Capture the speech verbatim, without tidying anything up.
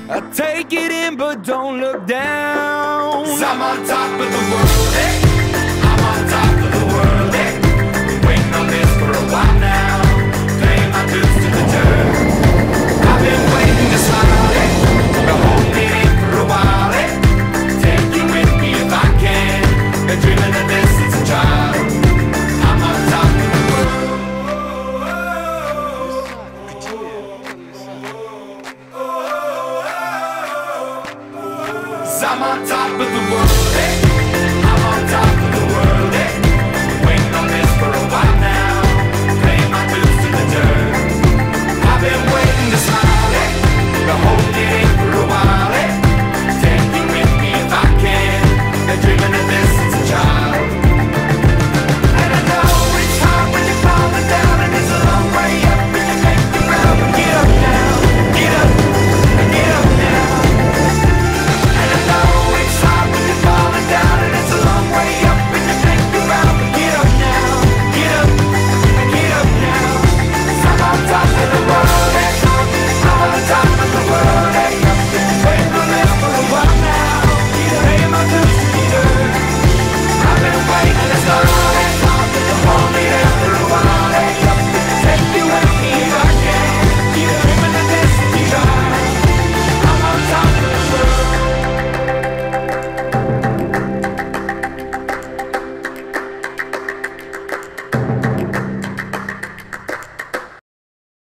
I take it in but don't look down. 'Cause I'm on top of the world, hey. I'm on top of the world, hey. Been waiting on this for a while now, paying my dues to the dirt. I've been waiting to smile, hey. Been holding in for a while, hey. Take you with me if I can. Been dreaming of this since a child. I'm on top of the world. I'm on top of the world, hey. I'm on top of